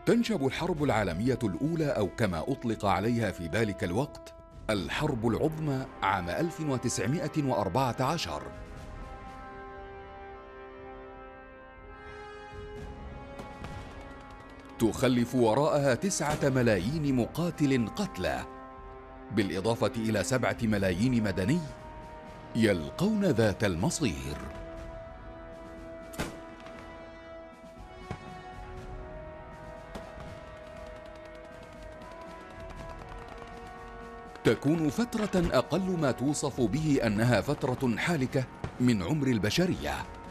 تنشب الحرب العالمية الأولى، أو كما أطلق عليها في ذلك الوقت الحرب العظمى، عام 1914. تخلف وراءها 9 ملايين مقاتل قتلى، بالإضافة إلى 7 ملايين مدني يلقون ذات المصير. تكون فترة أقل ما توصف به أنها فترة حالكة من عمر البشرية.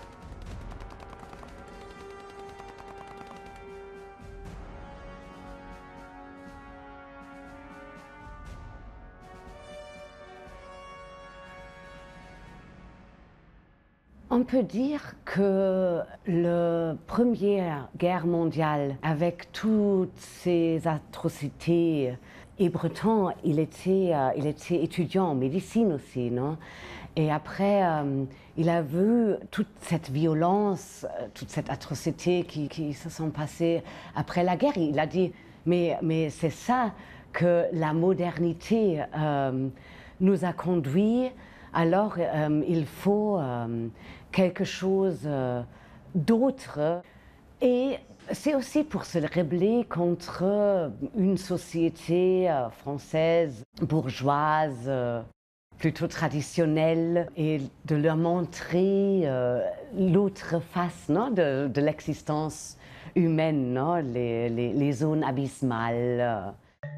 On peut dire que la Première Guerre mondiale, avec toutes ces atrocités, et Breton, il était étudiant en médecine aussi, non? Et après, il a vu toute cette violence, toute cette atrocité qui se sont passées après la guerre. Il a dit, mais c'est ça que la modernité nous a conduit. Alors, il faut quelque chose d'autre. Et c'est aussi pour se rebeller contre une société française, bourgeoise, plutôt traditionnelle, et de leur montrer l'autre face, non, de l'existence humaine, non, les zones abyssales.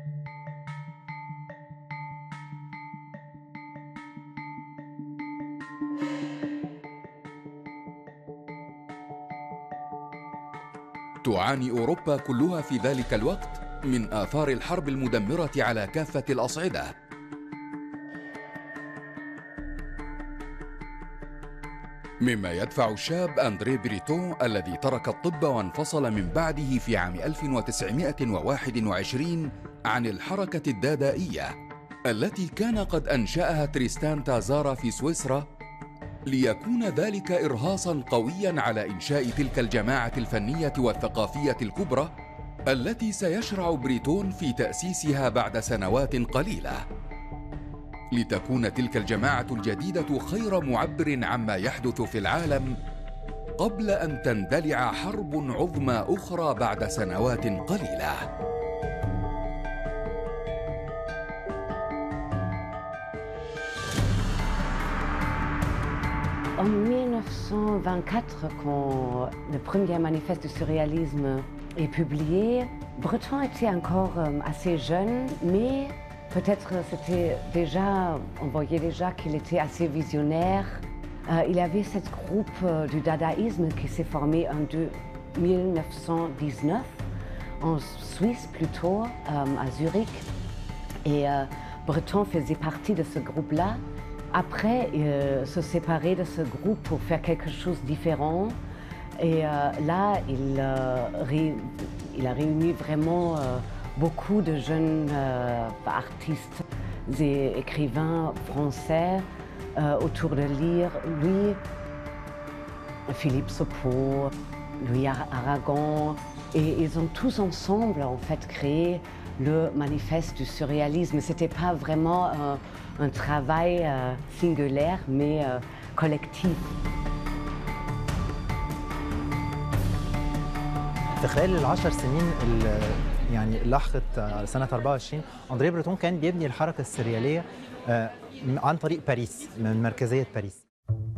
تعاني أوروبا كلها في ذلك الوقت من آثار الحرب المدمرة على كافة الأصعدة. مما يدفع الشاب أندري بريتون الذي ترك الطب وانفصل من بعده في عام 1921 عن الحركة الدادائية التي كان قد أنشأها تريستان تازارا في سويسرا، ليكون ذلك إرهاصاً قوياً على إنشاء تلك الجماعة الفنية والثقافية الكبرى التي سيشرع بريتون في تأسيسها بعد سنوات قليلة، لتكون تلك الجماعة الجديدة خير معبر عما يحدث في العالم قبل أن تندلع حرب عظمى أخرى بعد سنوات قليلة. En 1924, quand le premier manifeste du surréalisme est publié, Breton était encore assez jeune, mais peut-être c'était déjà, on voyait déjà qu'il était assez visionnaire. Il y avait ce groupe du dadaïsme qui s'est formé en 1919, en Suisse plutôt, à Zurich. Et Breton faisait partie de ce groupe-là. Après, se séparer de ce groupe pour faire quelque chose de différent. Et là, il a réuni vraiment beaucoup de jeunes artistes et écrivains français autour de lui, Philippe Saupeau, Louis Aragon. Et ils ont tous ensemble, en fait, créé le manifeste du surréalisme. Ce n'était pas vraiment un travail singulier, mais collectif. في خلال ال10 سنين يعني لاحقت سنة 24 أندري بريتون كان بيبني الحركة السريالية عن طريق باريس، من مركزية باريس.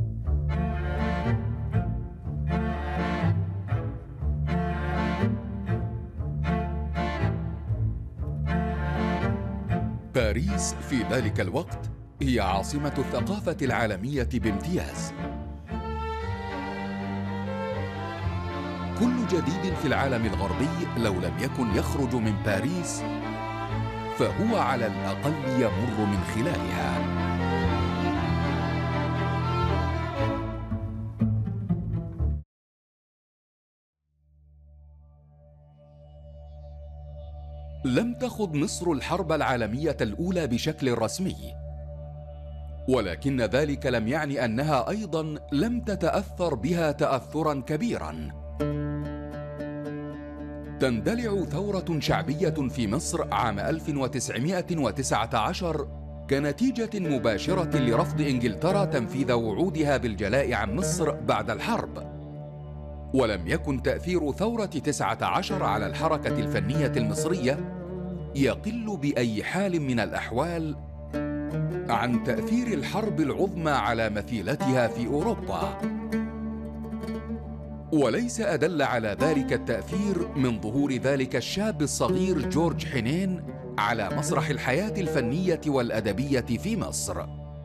باريس في ذلك الوقت هي عاصمة الثقافة العالمية بامتياز. كل جديد في العالم الغربي لو لم يكن يخرج من باريس فهو على الأقل يمر من خلالها. لم تخض مصر الحرب العالمية الأولى بشكل رسمي، ولكن ذلك لم يعني أنها أيضاً لم تتأثر بها تأثراً كبيراً. تندلع ثورة شعبية في مصر عام 1919 كنتيجة مباشرة لرفض إنجلترا تنفيذ وعودها بالجلاء عن مصر بعد الحرب. ولم يكن تأثير ثورة 19 على الحركة الفنية المصرية يقل بأي حال من الأحوال عن تأثير الحرب العظمى على مثيلتها في أوروبا. وليس أدل على ذلك التأثير من ظهور ذلك الشاب الصغير جورج حنين على مسرح الحياة الفنية والأدبية في مصر.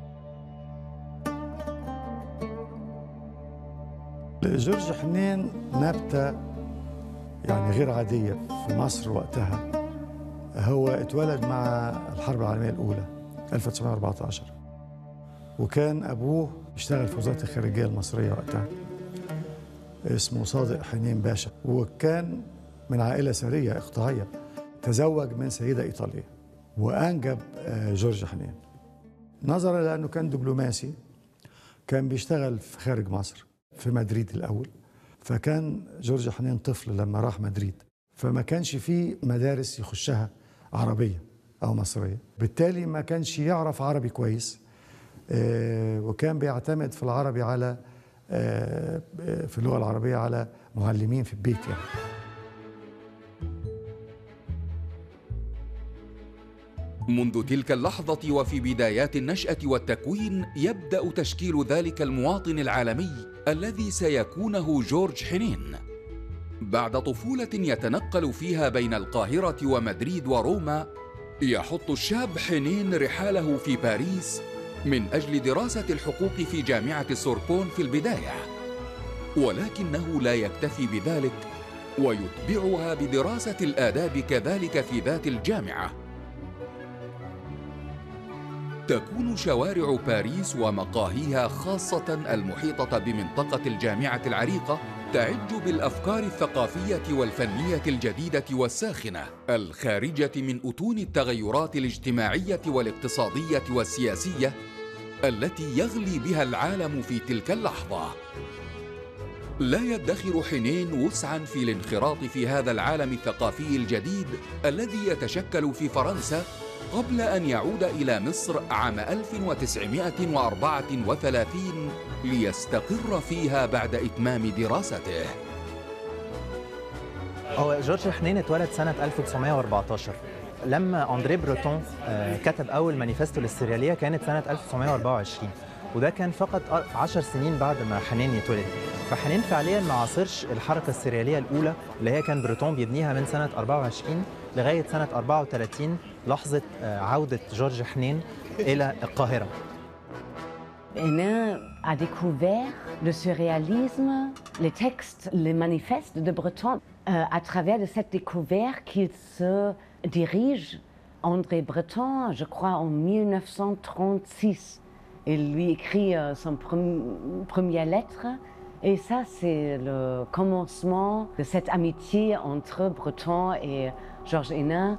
جورج حنين نبتة يعني غير عادية في مصر وقتها. هو اتولد مع الحرب العالمية الأولى 1914، وكان أبوه اشتغل في وزارة الخارجية المصرية وقتها، اسمه صادق حنين باشا، وكان من عائلة ثرية إقطاعية. تزوج من سيدة إيطالية وأنجب جورج حنين. نظرا لأنه كان دبلوماسي، كان بيشتغل في خارج مصر في مدريد الأول، فكان جورج حنين طفل لما راح مدريد، فما كانش فيه مدارس يخشها عربية أو مصرية، بالتالي ما كانش يعرف عربي كويس، وكان بيعتمد في العربي على في اللغة العربية على معلمين في البيت يعني. منذ تلك اللحظة وفي بدايات النشأة والتكوين يبدأ تشكيل ذلك المواطن العالمي الذي سيكونه جورج حنين. بعد طفولة يتنقل فيها بين القاهرة ومدريد وروما، يحط الشاب حنين رحاله في باريس من أجل دراسة الحقوق في جامعة السوربون في البداية، ولكنه لا يكتفي بذلك ويتبعها بدراسة الآداب كذلك في ذات الجامعة. تكون شوارع باريس ومقاهيها خاصة المحيطة بمنطقة الجامعة العريقة تعج بالأفكار الثقافية والفنية الجديدة والساخنة الخارجة من أتون التغيرات الاجتماعية والاقتصادية والسياسية التي يغلي بها العالم في تلك اللحظة. لا يدخر حنين وسعاً في الانخراط في هذا العالم الثقافي الجديد الذي يتشكل في فرنسا قبل أن يعود إلى مصر عام 1934 ليستقر فيها بعد إتمام دراسته. هو جورج حنين اتولد سنة 1914. لما أندريه بروتون كتب أول مانيفستو للسريالية كانت سنة 1924، وده كان فقط 10 سنين بعد ما حنين يتولد. فحنين فعليا ما عاصرش الحركة السريالية الأولى اللي هي كان بروتون بيبنيها من سنة 24 لغاية سنة 34 لحظة عودة جورج حنين إلى القاهرة. Hénin a découvert le surréalisme, les textes, les manifestes de Breton, à travers de cette découverte qu'il se dirige, André Breton, je crois en 1936. Il lui écrit son première lettre, et ça c'est le commencement de cette amitié entre Breton et Georges Hénin.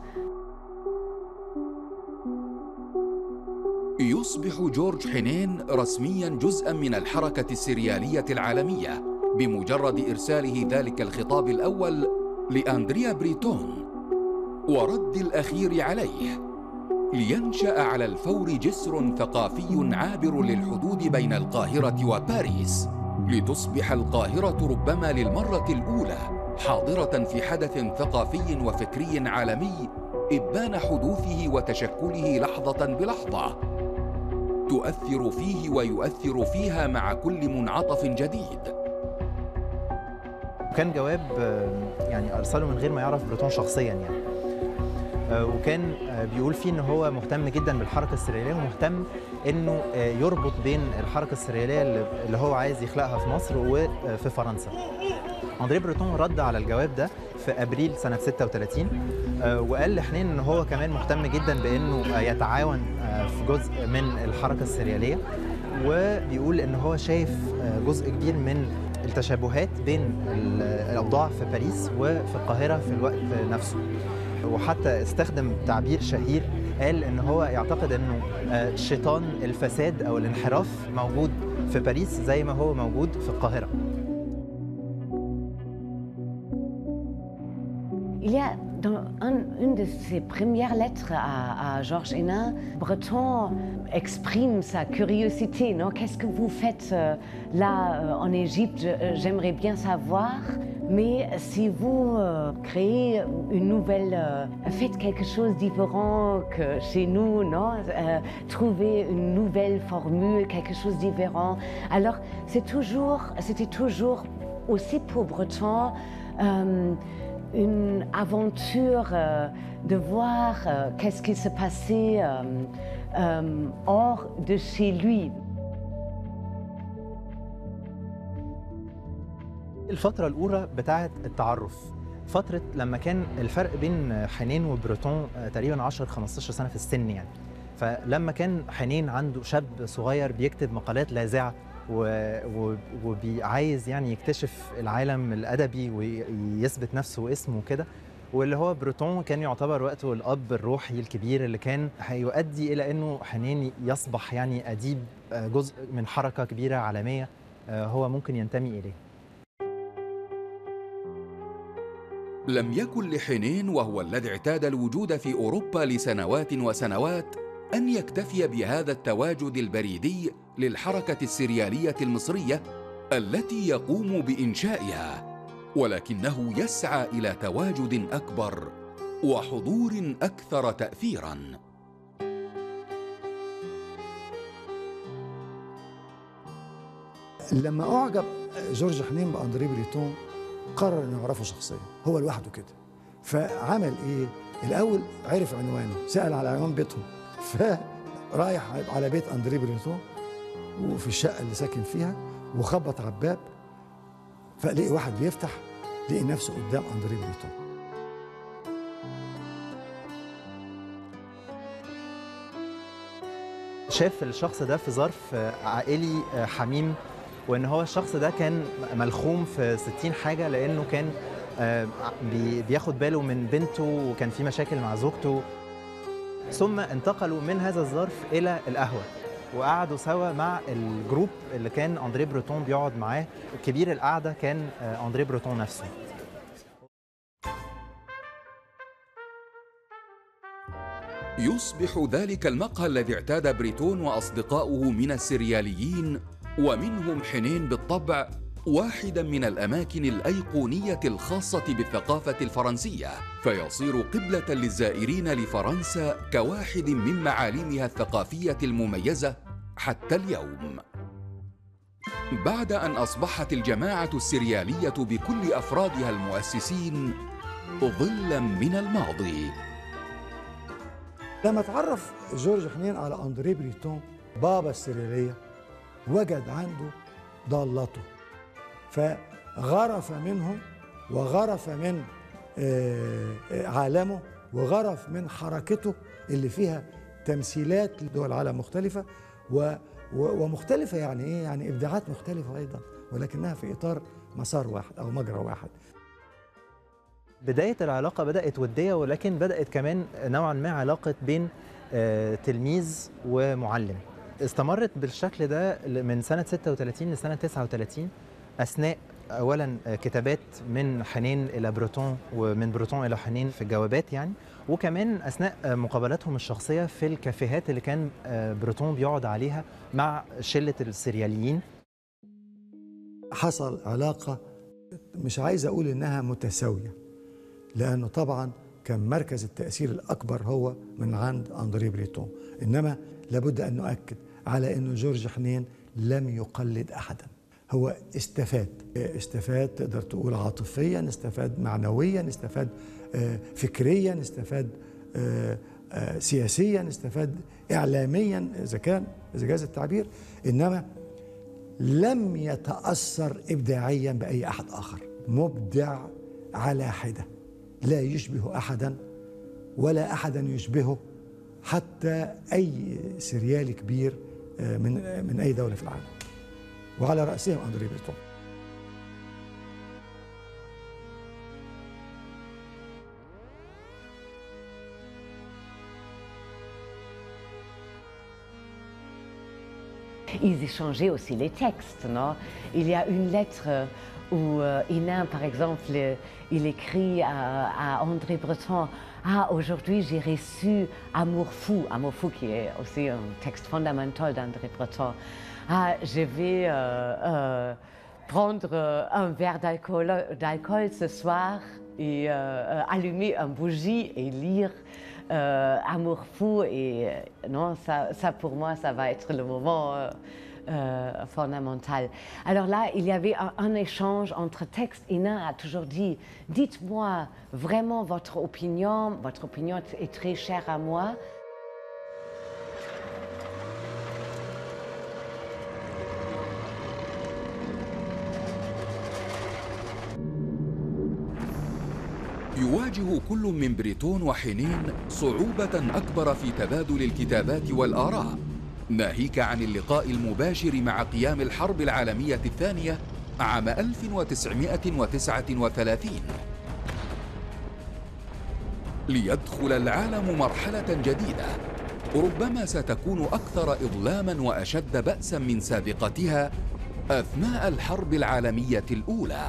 يصبح جورج حنين رسمياً جزءاً من الحركة السريالية العالمية بمجرد إرساله ذلك الخطاب الأول لأندريا بريتون ورد الأخير عليه، لينشأ على الفور جسر ثقافي عابر للحدود بين القاهرة وباريس، لتصبح القاهرة ربما للمرة الأولى حاضرة في حدث ثقافي وفكري عالمي إبان حدوثه وتشكله لحظة بلحظة، تؤثر فيه ويؤثر فيها مع كل منعطف جديد. كان جواب يعني أرسله من غير ما يعرف بروتون شخصيا يعني، وكان بيقول فيه إن هو مهتم جدا بالحركة السريالية ومهتم إنه يربط بين الحركة السريالية اللي هو عايز يخلقها في مصر وفي فرنسا. أندريه بروتون رد على الجواب ده في أبريل سنة 36 وقال لحنين إن هو كمان مهتم جدا بإنه يتعاون في جزء من الحركة السريالية، وبيقول إن هو شايف جزء كبير من التشابهات بين الأوضاع في باريس وفي القاهرة في الوقت نفسه. وحتى استخدم تعبير شهير، قال إن هو يعتقد إنه شيطان الفساد أو الانحراف موجود في باريس زي ما هو موجود في القاهرة. Il y a dans une de ses premières lettres à Georges Hénin, Breton exprime sa curiosité. Non? Qu'est-ce que vous faites là en Égypte? J'aimerais bien savoir. Mais si vous créez une nouvelle, faites quelque chose de différent que chez nous, non? Trouvez une nouvelle formule, quelque chose de différent. Alors c'était toujours aussi pour Breton une aventure de voir qu'est-ce qui se passait hors de chez lui. الفترة الأولى بتاعة التعرف، فترة لما كان الفرق بين حنين وبريتون تقريبا 10-15 سنة في السن يعني. فلما كان حنين عنده شاب صغير بيكتب مقالات لاذعة وعايز يعني يكتشف العالم الأدبي ويثبت نفسه واسمه وكده، واللي هو بريتون كان يعتبر وقته الأب الروحي الكبير اللي كان هيؤدي إلى أنه حنين يصبح يعني أديب جزء من حركة كبيرة عالمية هو ممكن ينتمي إليه. لم يكن لحنين، وهو الذي اعتاد الوجود في أوروبا لسنوات وسنوات، أن يكتفي بهذا التواجد البريدي للحركة السريالية المصرية التي يقوم بإنشائها، ولكنه يسعى إلى تواجد أكبر وحضور أكثر تأثيراً. لما أعجب جورج حنين بأندري بريتون قرر انه يعرفه شخصيا هو لوحده كده. فعمل ايه؟ الاول عرف عنوانه، سال على عنوان بيتهم، فرايح على بيت اندري بريتون وفي الشقه اللي ساكن فيها وخبط على الباب، فلقي واحد بيفتح، لقي نفسه قدام اندري بريتون. شاف الشخص ده في ظرف عائلي حميم، وان هو الشخص ده كان ملخوم في 60 حاجه، لانه كان بياخد باله من بنته وكان في مشاكل مع زوجته. ثم انتقلوا من هذا الظرف الى القهوه وقعدوا سوا مع الجروب اللي كان اندري بريتون بيقعد معاه. كبير القعده كان اندري بريتون نفسه. يصبح ذلك المقهى الذي اعتاد بريتون وأصدقاؤه من السرياليين ومنهم حنين بالطبع واحداً من الأماكن الأيقونية الخاصة بالثقافة الفرنسية، فيصير قبلة للزائرين لفرنسا كواحد من معالمها الثقافية المميزة حتى اليوم. بعد أن أصبحت الجماعة السريالية بكل أفرادها المؤسسين ظلاً من الماضي. لما تعرف جورج حنين على أندري بريتون بابا السريالية، وجد عنده ضالته، فغرف منهم وغرف من عالمه وغرف من حركته اللي فيها تمثيلات لدول العالم مختلفة ومختلفة. يعني إيه؟ يعني إبداعات مختلفة أيضا، ولكنها في إطار مسار واحد أو مجرى واحد. بداية العلاقة بدأت ودية، ولكن بدأت كمان نوعا ما علاقة بين تلميذ ومعلم. استمرت بالشكل ده من سنة 36 لسنة 39، أثناء أولا كتابات من حنين إلى بريتون ومن بريتون إلى حنين في الجوابات يعني، وكمان أثناء مقابلاتهم الشخصية في الكافيهات اللي كان بريتون بيقعد عليها مع شلة السرياليين. حصل علاقة مش عايز أقول إنها متساوية، لأنه طبعا كان مركز التأثير الأكبر هو من عند أندري بريتون، إنما لابد أن نؤكد على أنه جورج حنين لم يقلد أحدا. هو استفاد تقدر تقول عاطفيا، استفاد معنويا، استفاد فكريا، استفاد سياسيا، استفاد إعلاميا إذا جاز التعبير، إنما لم يتأثر إبداعيا بأي أحد آخر. مبدع على حدة، لا يشبه أحدا ولا أحدا يشبهه، حتى أي سريالي كبير من أي دولة في العالم، وعلى رأسهم أندري بريتون. Ils échangeaient aussi les textes, non? Il y a une lettre où Hénin, par exemple, il écrit à André Breton, « Ah, aujourd'hui j'ai reçu Amour fou », qui est aussi un texte fondamental d'André Breton. « Ah, je vais prendre un verre d'alcool ce soir et allumer une bougie et lire Amour fou ». Et non, ça pour moi, ça va être le moment fondamental. Alors là, il y avait un échange entre textes. Hénin a toujours dit, dites-moi vraiment votre opinion est très chère à moi. يواجه كل من بريتون وحنين صعوبة أكبر في تبادل الكتابات والآراء، ناهيك عن اللقاء المباشر مع قيام الحرب العالمية الثانية عام 1939 ليدخل العالم مرحلة جديدة ربما ستكون أكثر إظلاما وأشد بأسا من سابقتها أثناء الحرب العالمية الأولى.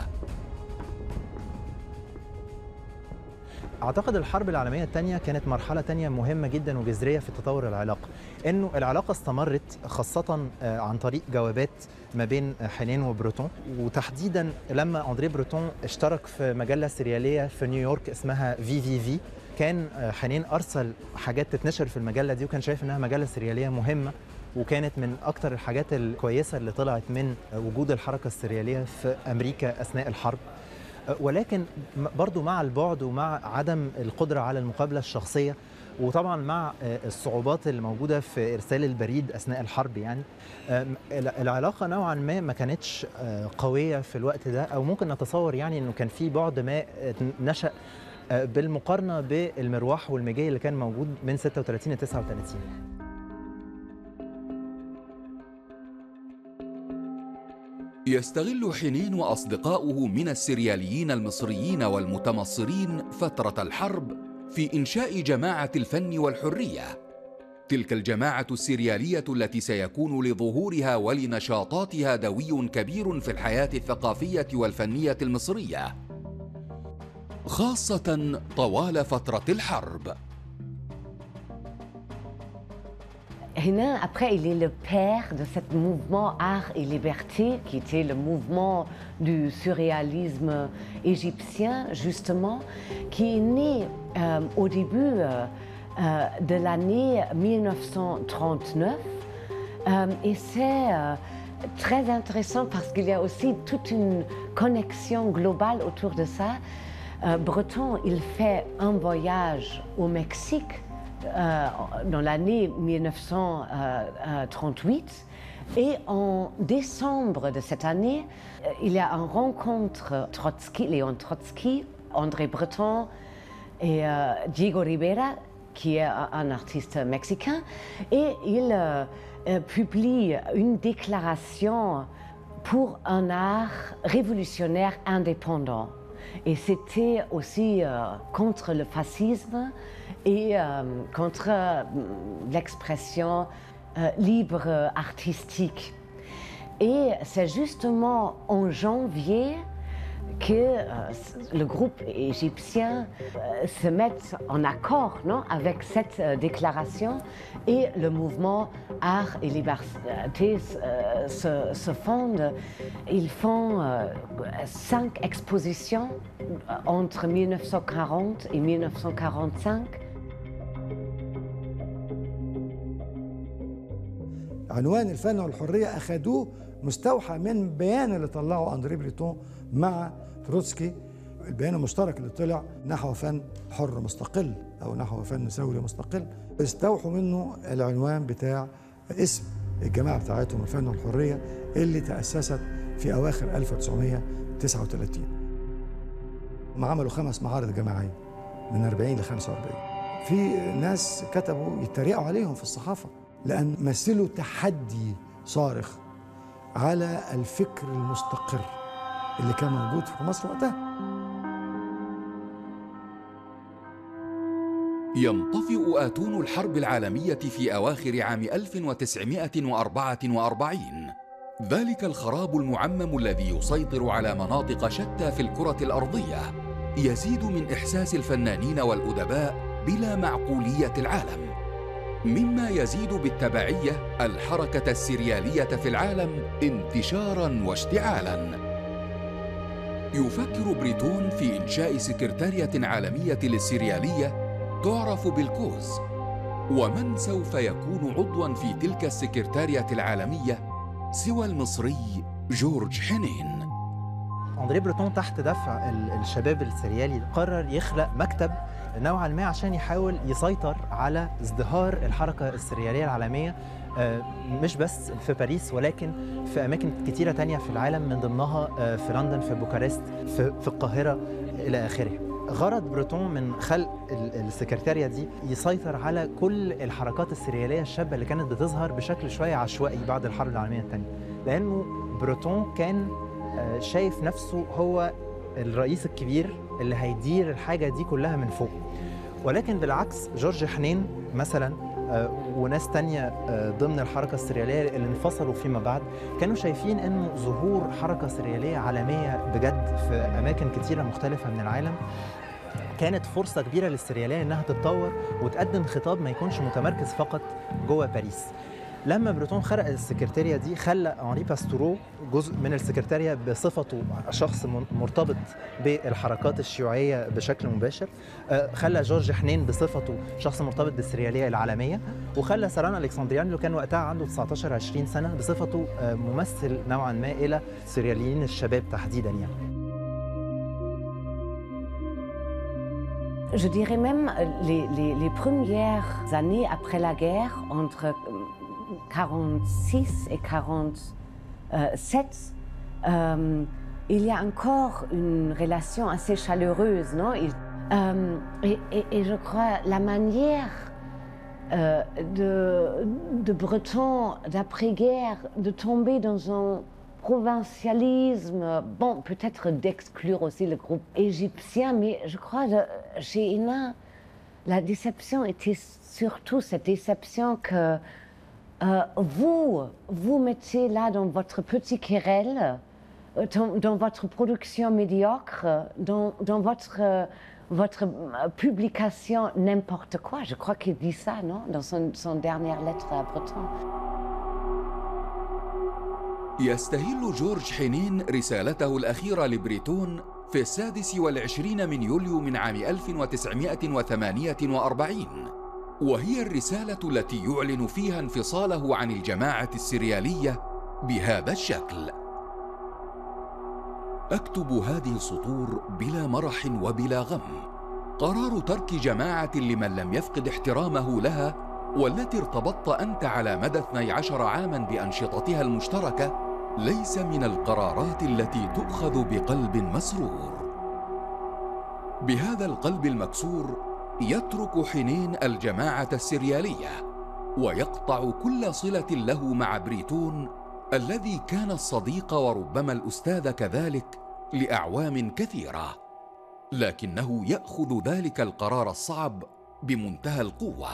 أعتقد الحرب العالمية الثانية كانت مرحلة تانية مهمة جدا وجذرية في تطور العلاقة، إنه العلاقة استمرت خاصة عن طريق جوابات ما بين حنين وبريتون، وتحديدا لما أندري بريتون اشترك في مجلة سريالية في نيويورك اسمها في كان حنين أرسل حاجات تتنشر في المجلة دي، وكان شايف إنها مجلة سريالية مهمة وكانت من أكتر الحاجات الكويسة اللي طلعت من وجود الحركة السريالية في أمريكا أثناء الحرب. ولكن برضو مع البعد ومع عدم القدرة على المقابلة الشخصية، وطبعا مع الصعوبات اللي موجودة في إرسال البريد أثناء الحرب، يعني العلاقة نوعا ما كانتش قوية في الوقت ده، أو ممكن نتصور يعني أنه كان في بعد ما نشأ بالمقارنة بالمروح والمجاي اللي كان موجود من 36 ل 39. يستغل حنين وأصدقاؤه من السرياليين المصريين والمتمصرين فترة الحرب في إنشاء جماعة الفن والحرية، تلك الجماعة السريالية التي سيكون لظهورها ولنشاطاتها دوي كبير في الحياة الثقافية والفنية المصرية، خاصة طوال فترة الحرب. Hénin, après, il est le père de ce mouvement Art et Liberté, qui était le mouvement du surréalisme égyptien, justement, qui est né au début de l'année 1939. Et c'est très intéressant parce qu'il y a aussi toute une connexion globale autour de ça. Breton, il fait un voyage au Mexique dans l'année 1938, et en décembre de cette année, il y a une rencontre Léon Trotsky, André Breton et Diego Rivera, qui est un artiste mexicain, et il publie une déclaration pour un art révolutionnaire indépendant. Et c'était aussi contre le fascisme et contre l'expression libre artistique. Et c'est justement en janvier que le groupe égyptien se met en accord, non, avec cette déclaration, et le mouvement Art et Liberté se fonde. Ils font 5 expositions entre 1940 et 1945. عنوان الفن والحرية أخذوه مستوحى من بيان اللي طلعه أندري بريتون مع تروتسكي، البيان المشترك اللي طلع نحو فن حر مستقل أو نحو فن ثوري مستقل، استوحوا منه العنوان بتاع اسم الجماعة بتاعتهم الفن والحرية اللي تأسست في أواخر 1939. هم عملوا 5 معارض جماعية من 40 ل 45. في ناس كتبوا يتريقوا عليهم في الصحافة لأن مثلوا تحدي صارخ على الفكر المستقر اللي كان موجود في مصر وقتها. ينطفئ آتون الحرب العالمية في أواخر عام 1944 ذلك الخراب المعمم الذي يسيطر على مناطق شتى في الكرة الأرضية يزيد من إحساس الفنانين والأدباء بلا معقولية العالم، مما يزيد بالتبعية الحركة السريالية في العالم انتشاراً واشتعالاً. يفكر بريتون في إنشاء سكرتارية عالمية للسريالية تعرف بالكوز، ومن سوف يكون عضواً في تلك السكرتارية العالمية سوى المصري جورج حنين. أندري بريتون تحت دفع الشباب السريالي قرر يخلق مكتب نوعا ما عشان يحاول يسيطر على ازدهار الحركة السريالية العالمية، مش بس في باريس ولكن في أماكن كتيرة تانية في العالم، من ضمنها في لندن، في بوخارست، في القاهرة إلى آخره. غرض بريتون من خلق السكرتارية دي يسيطر على كل الحركات السريالية الشابة اللي كانت بتظهر بشكل شوية عشوائي بعد الحرب العالمية الثانية، لأنه بريتون كان شايف نفسه هو الرئيس الكبير اللي هيدير الحاجة دي كلها من فوق. ولكن بالعكس جورج حنين مثلا وناس تانية ضمن الحركة السريالية اللي انفصلوا فيما بعد كانوا شايفين انه ظهور حركة سريالية عالمية بجد في أماكن كتيرة مختلفة من العالم كانت فرصة كبيرة للسريالية انها تتطور وتقدم خطاب ما يكونش متمركز فقط جوه باريس. لما بريتون خلق السكرتارية دي خلى أنري باستورو جزء من السكرتارية بصفته شخص مرتبط بالحركات الشيوعية بشكل مباشر، خلى جورج حنين بصفته شخص مرتبط بالسريالية العالمية، وخلى ساران ألكسندريان اللي كان وقتها عنده 19-20 سنة بصفته ممثل نوعا ما إلى السرياليين الشباب تحديدا يعني. Je dirais même les premières années après la guerre, entre 46 et 47, il y a encore une relation assez chaleureuse, non? Et je crois la manière de Breton d'après-guerre de tomber dans un provincialisme, bon, peut-être d'exclure aussi le groupe égyptien, mais je crois que chez Ina, la déception était surtout cette déception que vous mettez là dans votre petit querelle, dans votre production médiocre, dans votre publication n'importe quoi. Je crois qu'il dit ça, non, dans son dernière lettre à Breton. يستهل جورج حنين رسالته الأخيرة لبريتون في 26 من يوليو من عام 1948، وهي الرسالة التي يعلن فيها انفصاله عن الجماعة السريالية بهذا الشكل: أكتب هذه السطور بلا مرح وبلا غم. قرار ترك جماعة لمن لم يفقد احترامه لها والتي ارتبطت أنت على مدى 12 عاماً بأنشطتها المشتركة ليس من القرارات التي تؤخذ بقلب مسرور. بهذا القلب المكسور يترك حنين الجماعة السريالية ويقطع كل صلة له مع بريتون الذي كان الصديق وربما الأستاذ كذلك لأعوام كثيرة، لكنه يأخذ ذلك القرار الصعب بمنتهى القوة.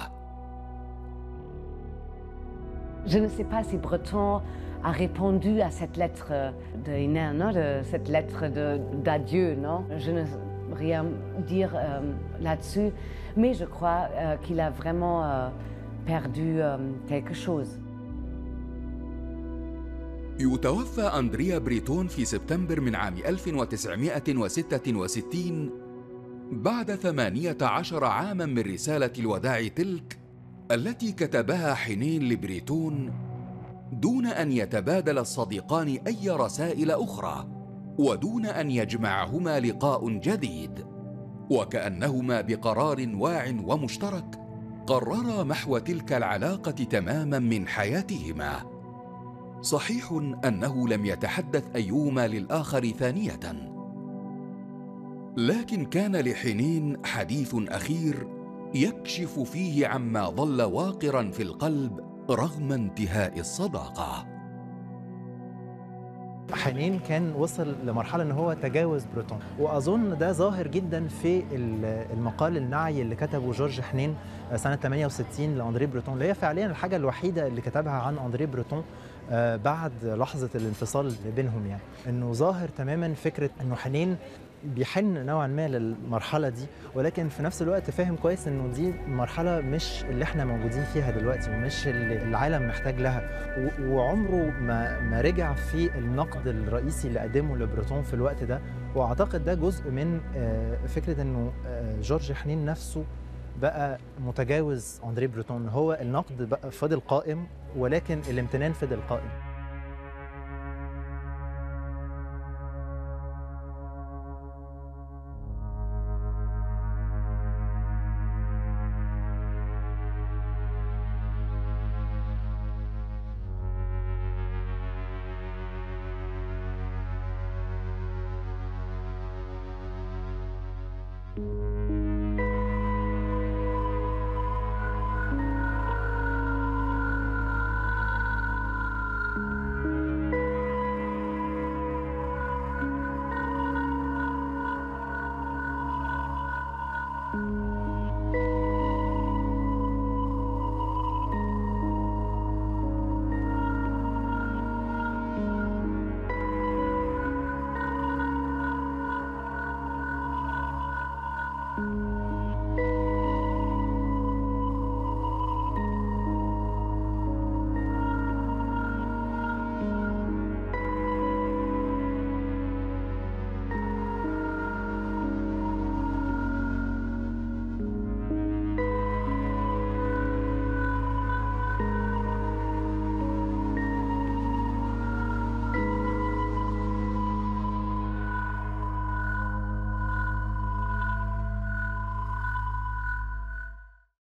Je ne sais pas si Breton a répondu à cette lettre de Hénin, non, de cette lettre d'adieu, non. Je ne sais rien dire là-dessus, mais je crois qu'il a vraiment perdu quelque chose. يتوفى أندريا بريتون في سبتمبر من عام 1966 بعد 18 عاماً من رسالة الوداع تلك التي كتبها حنين لبريتون دون أن يتبادل الصديقان أي رسائل أخرى ودون أن يجمعهما لقاء جديد، وكأنهما بقرار واع ومشترك قررا محو تلك العلاقة تماماً من حياتهما. صحيح أنه لم يتحدث أيهما للآخر ثانية، لكن كان لحنين حديث أخير يكشف فيه عما ظل واقراً في القلب رغم انتهاء الصداقة. حنين كان وصل لمرحلة ان هو تجاوز بريتون، واظن ده ظاهر جدا في المقال النعي اللي كتبه جورج حنين سنة 68 لأندري بريتون، اللي هي فعليا الحاجة الوحيدة اللي كتبها عن أندري بريتون بعد لحظة الانفصال بينهم، يعني إنه ظاهر تماما فكرة إنه حنين بيحن نوعا ما للمرحلة دي، ولكن في نفس الوقت فاهم كويس إنه دي مرحلة مش اللي احنا موجودين فيها دلوقتي، ومش اللي العالم محتاج لها، وعمره ما رجع في النقد الرئيسي اللي قدمه لبريطون في الوقت ده. وأعتقد ده جزء من فكرة إنه جورج حنين نفسه بقى متجاوز أندري بريتون. هو النقد بقى فضل قائم، ولكن الامتنان فضل قائم.